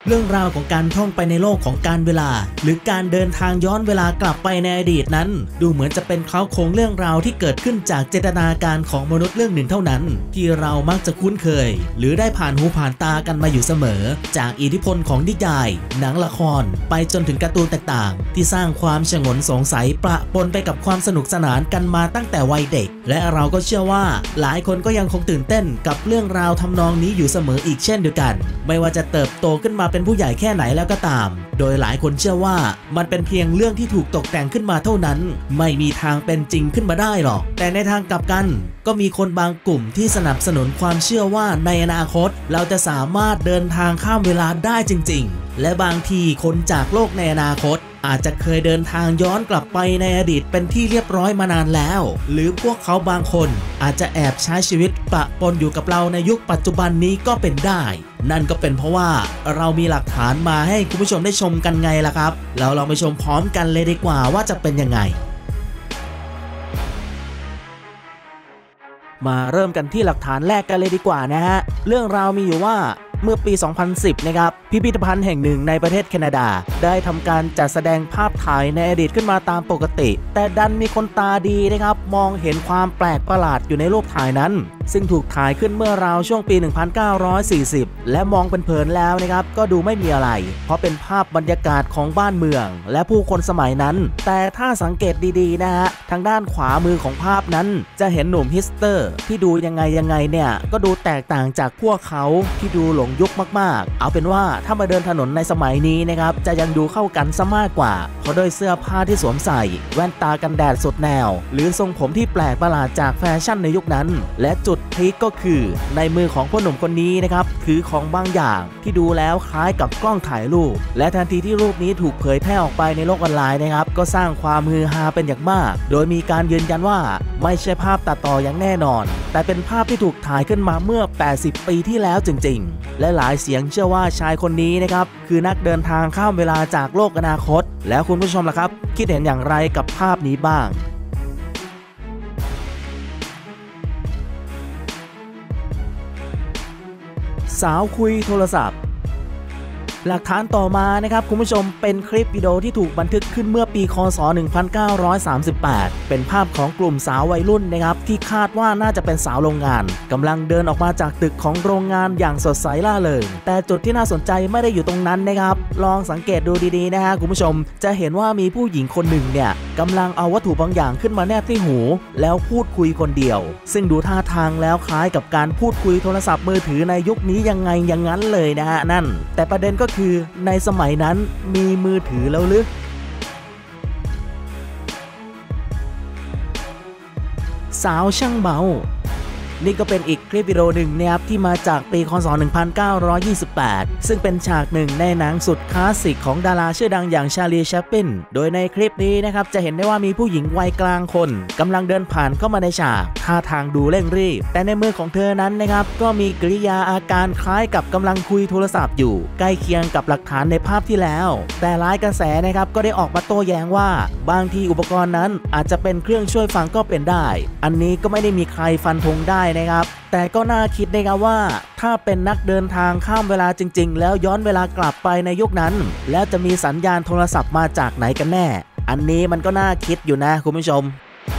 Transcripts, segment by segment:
เรื่องราวของการท่องไปในโลกของการเวลาหรือการเดินทางย้อนเวลากลับไปในอดีตนั้นดูเหมือนจะเป็นเขาโครงเรื่องราวที่เกิดขึ้นจากเจตนาการของมนุษย์เรื่องหนึ่งเท่านั้นที่เรามักจะคุ้นเคยหรือได้ผ่านหูผ่านตากันมาอยู่เสมอจากอิทธิพลของนิยายหนังละครไปจนถึงการ์ตูนต่างๆที่สร้างความฉงนสงสัยปะปนไปกับความสนุกสนานกันมาตั้งแต่วัยเด็กและเราก็เชื่อว่าหลายคนก็ยังคงตื่นเต้นกับเรื่องราวทำนองนี้อยู่เสมออีกเช่นเดียวกันไม่ว่าจะเติบโตขึ้นมาเป็นผู้ใหญ่แค่ไหนแล้วก็ตามโดยหลายคนเชื่อว่ามันเป็นเพียงเรื่องที่ถูกตกแต่งขึ้นมาเท่านั้นไม่มีทางเป็นจริงขึ้นมาได้หรอกแต่ในทางกลับกันก็มีคนบางกลุ่มที่สนับสนุนความเชื่อว่าในอนาคตเราจะสามารถเดินทางข้ามเวลาได้จริงๆและบางทีคนจากโลกในอนาคตอาจจะเคยเดินทางย้อนกลับไปในอดีตเป็นที่เรียบร้อยมานานแล้วหรือพวกเขาบางคนอาจจะแอบใช้ชีวิตปะปนอยู่กับเราในยุคปัจจุบันนี้ก็เป็นได้นั่นก็เป็นเพราะว่าเรามีหลักฐานมาให้คุณผู้ชมได้ชมกันไงล่ะครับเราลองไปชมพร้อมกันเลยดีกว่าว่าจะเป็นยังไงมาเริ่มกันที่หลักฐานแรกกันเลยดีกว่านะฮะเรื่องราวมีอยู่ว่าเมื่อปี 2010 นะครับพิพิธภัณฑ์แห่งหนึ่งในประเทศแคนาดาได้ทำการจัดแสดงภาพถ่ายในอดีตขึ้นมาตามปกติแต่ดันมีคนตาดีนะครับมองเห็นความแปลกประหลาดอยู่ในรูปถ่ายนั้นซึ่งถูกถ่ายขึ้นเมื่อราวช่วงปี 1940 และมองเป็นเผินแล้วนะครับก็ดูไม่มีอะไรเพราะเป็นภาพบรรยากาศของบ้านเมืองและผู้คนสมัยนั้นแต่ถ้าสังเกตดีๆนะฮะทางด้านขวามือของภาพนั้นจะเห็นหนุ่มฮิสเตอร์ที่ดูยังไงเนี่ยก็ดูแตกต่างจากพวกเขาที่ดูหลงยุคมากๆเอาเป็นว่าถ้ามาเดินถนนในสมัยนี้นะครับจะยังดูเข้ากันซะมากกว่าเพราะด้วยเสื้อผ้าที่สวมใส่แว่นตากันแดดสุดแนวหรือทรงผมที่แปลกประหลาดจากแฟชั่นในยุคนั้นและจุดพีคก็คือในมือของพ่อหนุ่มคนนี้นะครับถือของบางอย่างที่ดูแล้วคล้ายกับกล้องถ่ายรูปและทันทีที่รูปนี้ถูกเผยแพร่ออกไปในโลกออนไลน์นะครับก็สร้างความฮือฮาเป็นอย่างมากโดยมีการยืนยันว่าไม่ใช่ภาพตัดต่ออย่างแน่นอนแต่เป็นภาพที่ถูกถ่ายขึ้นมาเมื่อ 80 ปีที่แล้วจริงๆและหลายเสียงเชื่อว่าชายคนนี้นะครับคือนักเดินทางข้ามเวลาจากโลกอนาคตแล้วคุณผู้ชมล่ะครับคิดเห็นอย่างไรกับภาพนี้บ้างสาวคุยโทรศัพท์หลักฐานต่อมานะครับคุณผู้ชมเป็นคลิปวิดีโอที่ถูกบันทึกขึ้นเมื่อปีค.ศ. 1938เป็นภาพของกลุ่มสาววัยรุ่นนะครับที่คาดว่าน่าจะเป็นสาวโรงงานกำลังเดินออกมาจากตึกของโรงงานอย่างสดใสล่าเริงแต่จุดที่น่าสนใจไม่ได้อยู่ตรงนั้นนะครับลองสังเกตดูดีๆนะฮะคุณผู้ชมจะเห็นว่ามีผู้หญิงคนหนึ่งเนี่ยกำลังเอาวัตถุบางอย่างขึ้นมาแนบที่หูแล้วพูดคุยคนเดียวซึ่งดูท่าทางแล้วคล้ายกับการพูดคุยโทรศัพท์มือถือในยุคนี้ยังไงอย่างนั้นเลยนะฮะนั่นแต่ประเด็นก็คือในสมัยนั้นมีมือถือแล้วหรือสาวช่างเบานี่ก็เป็นอีกคลิปวิดีโอหนึ่งนะครับที่มาจากปีค.ศ. 1928ซึ่งเป็นฉากหนึ่งในหนังสุดคลาสสิกของดาราชื่อดังอย่างชาลี แชปลินโดยในคลิปนี้นะครับจะเห็นได้ว่ามีผู้หญิงวัยกลางคนกำลังเดินผ่านเข้ามาในฉากท่าทางดูเร่งรีบแต่ในมือของเธอนั้นนะครับก็มีกริยาอาการคล้ายกับกำลังคุยโทรศัพท์อยู่ใกล้เคียงกับหลักฐานในภาพที่แล้วแต่หลายกระแสนะครับก็ได้ออกมาโต้แย้งว่าบางทีอุปกรณ์นั้นอาจจะเป็นเครื่องช่วยฟังก็เป็นได้อันนี้ก็ไม่ได้มีใครฟันธงได้นะครับแต่ก็น่าคิดนะครับว่าถ้าเป็นนักเดินทางข้ามเวลาจริงๆแล้วย้อนเวลากลับไปในยุคนั้นแล้วจะมีสัญญาณโทรศัพท์มาจากไหนกันแน่อันนี้มันก็น่าคิดอยู่นะคุณผู้ชม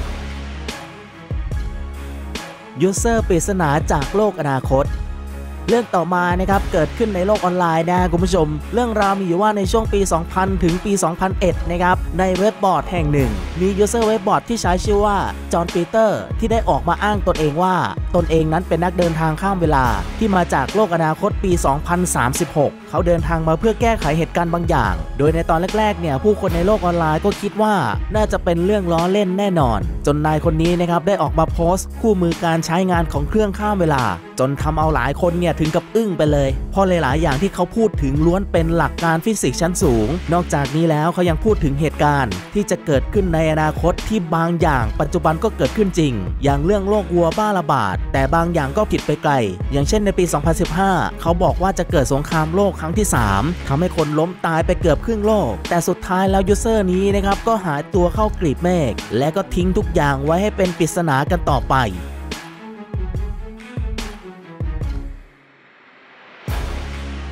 ยูเซอร์ปริศนาจากโลกอนาคตเรื่องต่อมานะครับเกิดขึ้นในโลกออนไลน์นะคุณผู้ชมเรื่องราวมีอยู่ว่าในช่วงปี 2000 ถึงปี 2001 นะครับในเว็บบอร์ดแห่งหนึ่งมียูเซอร์เว็บบอร์ดที่ใช้ชื่อว่าจอห์นปีเตอร์ที่ได้ออกมาอ้างตนเองว่าตนเองนั้นเป็นนักเดินทางข้ามเวลาที่มาจากโลกอนาคตปี 2036 เขาเดินทางมาเพื่อแก้ไขเหตุการณ์บางอย่างโดยในตอนแรกๆเนี่ยผู้คนในโลกออนไลน์ก็คิดว่าน่าจะเป็นเรื่องล้อเล่นแน่นอนจนนายคนนี้นะครับได้ออกมาโพสต์คู่มือการใช้งานของเครื่องข้ามเวลาจนทำเอาหลายคนเนี่ยถึงกับอึ้งไปเลยเพราะหลายๆอย่างที่เขาพูดถึงล้วนเป็นหลักการฟิสิกส์ชั้นสูงนอกจากนี้แล้วเขายังพูดถึงเหตุการณ์ที่จะเกิดขึ้นในอนาคตที่บางอย่างปัจจุบันก็เกิดขึ้นจริงอย่างเรื่องโรควัวบ้าระบาดแต่บางอย่างก็ผิดไปไกลอย่างเช่นในปี 2015 เขาบอกว่าจะเกิดสงครามโลกครั้งที่ 3ทำให้คนล้มตายไปเกือบครึ่งโลกแต่สุดท้ายแล้วยูเซอร์นี้นะครับก็หายตัวเข้ากลีบเมฆและก็ทิ้งทุกอย่างไว้ให้เป็นปริศนากันต่อไป ป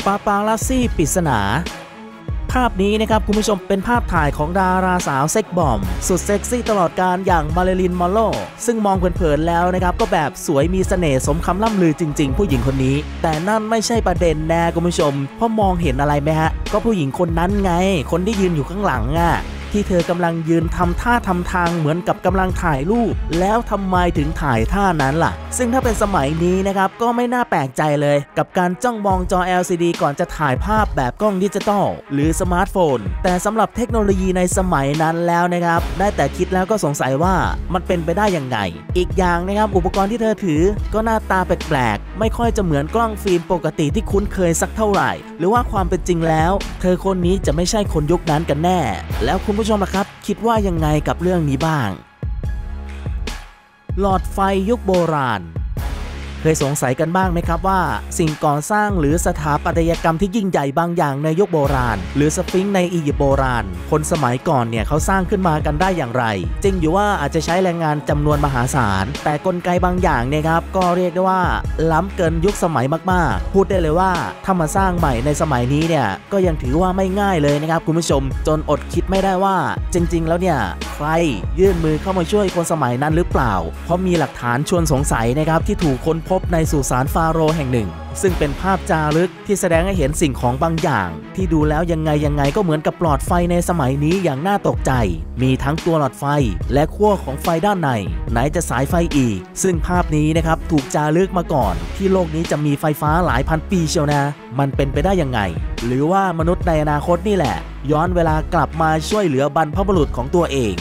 ปาปารัสซี่ปริศนาภาพนี้นะครับคุณผู้ชมเป็นภาพถ่ายของดาราสาวเซ็กบอมสุดเซ็กซี่ตลอดกาลอย่างมาริลินมอนโรซึ่งมองเผินๆแล้วนะครับก็แบบสวยมีเสน่ห์สมคำล่ำลือจริงๆผู้หญิงคนนี้แต่นั่นไม่ใช่ประเด็นนะคุณผู้ชมเพราะมองเห็นอะไรไหมฮะก็ผู้หญิงคนนั้นไงคนที่ยืนอยู่ข้างหลังที่เธอกำลังยืนทำท่าทำทางเหมือนกับกำลังถ่ายรูปแล้วทำไมถึงถ่ายท่านั้นล่ะซึ่งถ้าเป็นสมัยนี้นะครับก็ไม่น่าแปลกใจเลยกับการจ้องมองจอ LCD ก่อนจะถ่ายภาพแบบกล้องดิจิตอลหรือสมาร์ทโฟนแต่สำหรับเทคโนโลยีในสมัยนั้นแล้วนะครับได้แต่คิดแล้วก็สงสัยว่ามันเป็นไปได้ยังไงอีกอย่างนะครับอุปกรณ์ที่เธอถือก็หน้าตาแปลกๆไม่ค่อยจะเหมือนกล้องฟิล์มปกติที่คุ้นเคยสักเท่าไหร่หรือว่าความเป็นจริงแล้วเธอคนนี้จะไม่ใช่คนยุคนั้นกันแน่แล้วคุณผู้ชมล่ะครับคิดว่ายังไงกับเรื่องนี้บ้างหลอดไฟยุคโบราณเคยสงสัยกันบ้างไหมครับว่าสิ่งก่อสร้างหรือสถาปัตยกรรมที่ยิ่งใหญ่บางอย่างในยุคโบราณหรือสฟิงค์ในอียิปต์โบราณคนสมัยก่อนเนี่ยเขาสร้างขึ้นมากันได้อย่างไรจริงอยู่ว่าอาจจะใช้แรงงานจำนวนมหาศาลแต่กลไกบางอย่างเนี่ยครับก็เรียกได้ว่าล้ำเกินยุคสมัยมากๆพูดได้เลยว่าถ้ามาสร้างใหม่ในสมัยนี้เนี่ยก็ยังถือว่าไม่ง่ายเลยนะครับคุณผู้ชมจนอดคิดไม่ได้ว่าจริงๆแล้วเนี่ยใครยื่นมือเข้ามาช่วยคนสมัยนั้นหรือเปล่าเพราะมีหลักฐานชวนสงสัยนะครับที่ถูกค้นพบในสุสานฟาโรห์แห่งหนึ่งซึ่งเป็นภาพจารึกที่แสดงให้เห็นสิ่งของบางอย่างที่ดูแล้วยังไงก็เหมือนกับหลอดไฟในสมัยนี้อย่างน่าตกใจมีทั้งตัวหลอดไฟและขั้วของไฟด้านในไหนจะสายไฟอีกซึ่งภาพนี้นะครับถูกจารึกมาก่อนที่โลกนี้จะมีไฟฟ้าหลายพันปีเชียวนะมันเป็นไปได้ยังไงหรือว่ามนุษย์ในอนาคตนี่แหละย้อนเวลากลับมาช่วยเหลือบรรพบุรุษของตัวเอง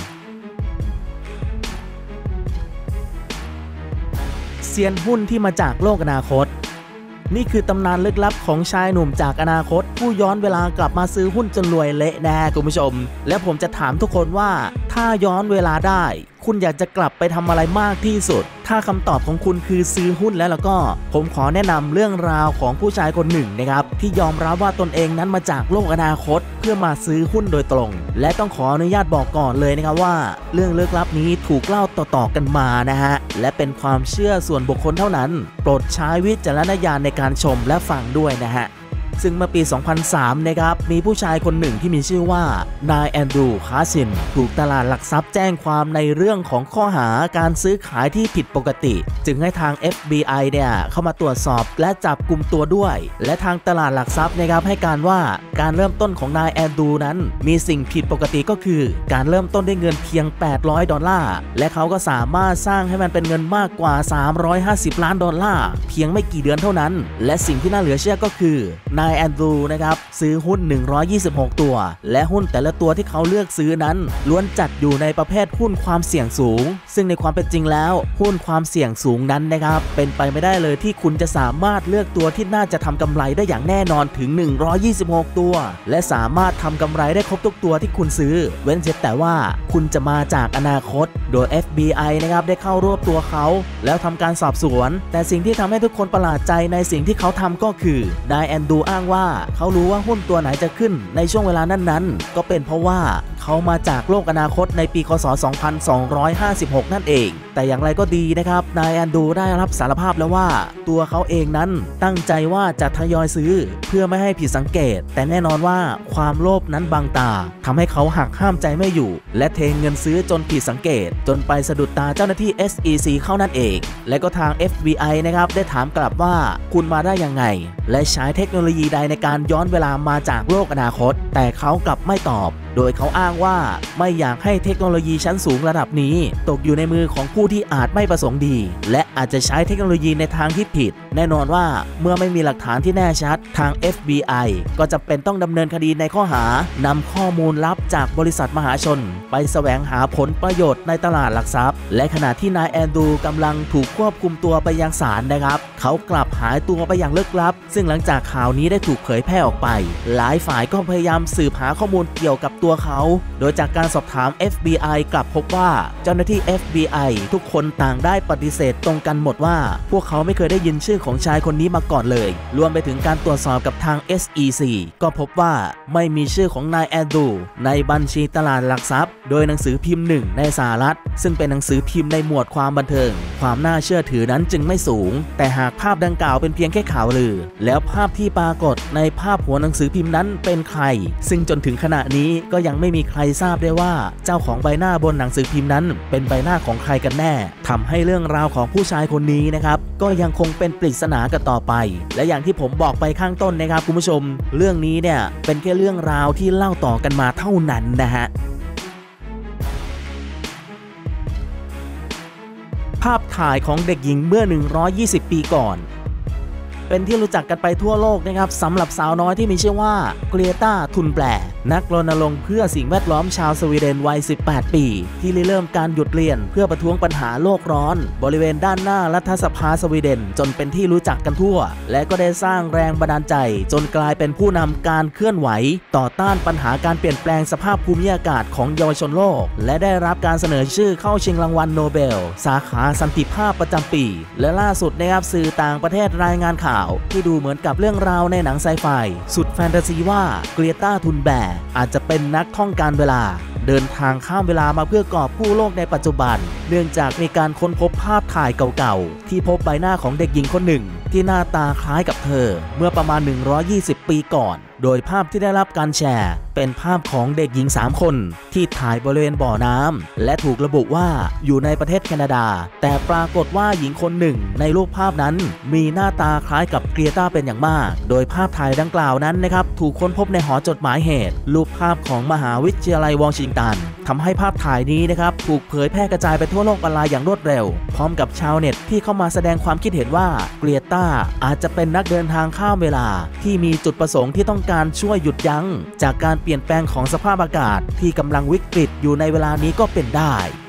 เซียนหุ้นที่มาจากโลกอนาคตนี่คือตำนานลึกลับของชายหนุ่มจากอนาคตผู้ย้อนเวลากลับมาซื้อหุ้นจนรวยเละแน่คุณผู้ชมและผมจะถามทุกคนว่าถ้าย้อนเวลาได้คุณอยากจะกลับไปทำอะไรมากที่สุดถ้าคำตอบของคุณคือซื้อหุ้นแล้วก็ผมขอแนะนำเรื่องราวของผู้ชายคนหนึ่งนะครับที่ยอมรับว่าตนเองนั้นมาจากโลกอนาคตเพื่อมาซื้อหุ้นโดยตรงและต้องขออนุญาตบอกก่อนเลยนะครับว่าเรื่องลึกลับนี้ถูกเล่าต่อๆกันมานะฮะและเป็นความเชื่อส่วนบุคคลเท่านั้นโปรดใช้วิจารณญาณในการชมและฟังด้วยนะฮะซึ่งเมื่อปี 2003 นะครับมีผู้ชายคนหนึ่งที่มีชื่อว่านายแอนดรูว์คาสินถูกตลาดหลักทรัพย์แจ้งความในเรื่องของข้อหาการซื้อขายที่ผิดปกติจึงให้ทาง FBI เนี่ยเข้ามาตรวจสอบและจับกุมตัวด้วยและทางตลาดหลักทรัพย์นะครับให้การว่าการเริ่มต้นของนายแอนดรูว์นั้นมีสิ่งผิดปกติก็คือการเริ่มต้นด้วยเงินเพียง$800และเขาก็สามารถสร้างให้มันเป็นเงินมากกว่า$350 ล้านเพียงไม่กี่เดือนเท่านั้นและสิ่งที่น่าเหลือเชื่อก็คือนายแอนดรูว์นะครับซื้อหุ้น126ตัวและหุ้นแต่ละตัวที่เขาเลือกซื้อนั้นล้วนจัดอยู่ในประเภทหุ้นความเสี่ยงสูงซึ่งในความเป็นจริงแล้วหุ้นความเสี่ยงสูงนั้นนะครับเป็นไปไม่ได้เลยที่คุณจะสามารถเลือกตัวที่น่าจะทำกำไรได้อย่างแน่นอนถึง126ตัวและสามารถทำกำไรได้ครบทุกตัวที่คุณซื้อเว้นแต่ว่าคุณจะมาจากอนาคตโดย FBI นะครับได้เข้ารวบตัวเขาแล้วทำการสอบสวนแต่สิ่งที่ทำให้ทุกคนประหลาดใจในสิ่งที่เขาทำก็คือนายแอนดรูว์อ้างว่าเขารู้ว่าหุ้นตัวไหนจะขึ้นในช่วงเวลานั้นๆก็เป็นเพราะว่าเขามาจากโลกอนาคตในปีคศ 2256 นั่นเองแต่อย่างไรก็ดีนะครับนายแอนดรูว์ได้รับสารภาพแล้วว่าตัวเขาเองนั้นตั้งใจว่าจะทยอยซื้อเพื่อไม่ให้ผิดสังเกตแต่แน่นอนว่าความโลภนั้นบังตาทำให้เขาหักห้ามใจไม่อยู่และเทเงินซื้อจนผิดสังเกตจนไปสะดุดตาเจ้าหน้าที่ SEC เข้านั่นเองและก็ทาง FBI นะครับได้ถามกลับว่าคุณมาได้ยังไงและใช้เทคโนโลยีใดในการย้อนเวลามาจากโลกอนาคตแต่เขากลับไม่ตอบโดยเขาอ้างว่าไม่อยากให้เทคโนโลยีชั้นสูงระดับนี้ตกอยู่ในมือของผู้ที่อาจไม่ประสงค์ดีและอาจจะใช้เทคโนโลยีในทางที่ผิดแน่นอนว่าเมื่อไม่มีหลักฐานที่แน่ชัดทาง FBI ก็จำเป็นต้องดำเนินคดีในข้อหานำข้อมูลลับจากบริษัทมหาชนไปแสวงหาผลประโยชน์ในตลาดหลักทรัพย์และขณะที่นายแอนดรูว์กำลังถูกควบคุมตัวไปยังศาลนะครับเขากลับหายตัวไปอย่างลึกลับซึ่งหลังจากข่าวนี้ได้ถูกเผยแพร่ออกไปหลายฝ่ายก็พยายามสืบหาข้อมูลเกี่ยวกับตัวตัวเขาโดยจากการสอบถาม FBI กลับพบว่าเจ้าหน้าที่ FBI ทุกคนต่างได้ปฏิเสธตรงกันหมดว่าพวกเขาไม่เคยได้ยินชื่อของชายคนนี้มาก่อนเลยรวมไปถึงการตรวจสอบกับทาง SEC ก็พบว่าไม่มีชื่อของนายแอนดรูในบัญชีตลาดหลักทรัพย์โดยหนังสือพิมพ์หนึ่งในสหรัฐซึ่งเป็นหนังสือพิมพ์ในหมวดความบันเทิงความน่าเชื่อถือนั้นจึงไม่สูงแต่หากภาพดังกล่าวเป็นเพียงแค่ข่าวลือแล้วภาพที่ปรากฏในภาพหัวหนังสือพิมพ์นั้นเป็นใครซึ่งจนถึงขณะนี้ก็ยังไม่มีใครทราบได้ว่าเจ้าของใบหน้าบนหนังสือพิมพ์นั้นเป็นใบหน้าของใครกันแน่ทำให้เรื่องราวของผู้ชายคนนี้นะครับก็ยังคงเป็นปริศนากันต่อไปและอย่างที่ผมบอกไปข้างต้นนะครับคุณผู้ชมเรื่องนี้เนี่ยเป็นแค่เรื่องราวที่เล่าต่อกันมาเท่านั้นนะฮะภาพถ่ายของเด็กหญิงเมื่อ120 ปีก่อนเป็นที่รู้จักกันไปทั่วโลกนะครับสำหรับสาวน้อยที่มีชื่อว่าเกรียตา ทุนแบร์นักรณรงค์เพื่อสิ่งแวดล้อมชาวสวีเดนวัย 18 ปีที่เริ่มการหยุดเรียนเพื่อประท้วงปัญหาโลกร้อนบริเวณด้านหน้ารัฐสภาสวีเดนจนเป็นที่รู้จักกันทั่วและก็ได้สร้างแรงบันดาลใจจนกลายเป็นผู้นำการเคลื่อนไหวต่อต้านปัญหาการเปลี่ยนแปลงสภาพภูมิอากาศของเยาวชนโลกและได้รับการเสนอชื่อเข้าชิงรางวัลโนเบลสาขาสันติภาพประจำปีและล่าสุดนะครับสื่อต่างประเทศรายงานข่าวที่ดูเหมือนกับเรื่องราวในหนังไซไฟสุดแฟนตาซีว่าเกรียตา ทุนแบร์อาจจะเป็นนักท่องการเวลาเดินทางข้ามเวลามาเพื่อกอบกู้โลกในปัจจุบันเนื่องจากมีการค้นพบภาพถ่ายเก่าๆที่พบใบหน้าของเด็กหญิงคนหนึ่งที่หน้าตาคล้ายกับเธอเมื่อประมาณ120 ปีก่อนโดยภาพที่ได้รับการแชร์เป็นภาพของเด็กหญิง3 คนที่ถ่ายบริเวณบ่อน้ำและถูกระบุว่าอยู่ในประเทศแคนาดาแต่ปรากฏว่าหญิงคนหนึ่งในรูปภาพนั้นมีหน้าตาคล้ายกับเกรียตาเป็นอย่างมากโดยภาพถ่ายดังกล่าวนั้นนะครับถูกค้นพบในหอจดหมายเหตุรูปภาพของมหาวิทยาลัยวอชิงตันทำให้ภาพถ่ายนี้นะครับถูกเผยแพร่กระจายไปทั่วโลกออนไลน์อย่างรวดเร็วพร้อมกับชาวเน็ตที่เข้ามาแสดงความคิดเห็นว่าเกรียตาอาจจะเป็นนักเดินทางข้ามเวลาที่มีจุดประสงค์ที่ต้องการช่วยหยุดยั้งจากการเปลี่ยนแปลงของสภาพอากาศที่กำลังวิกฤตอยู่ในเวลานี้ก็เป็นได้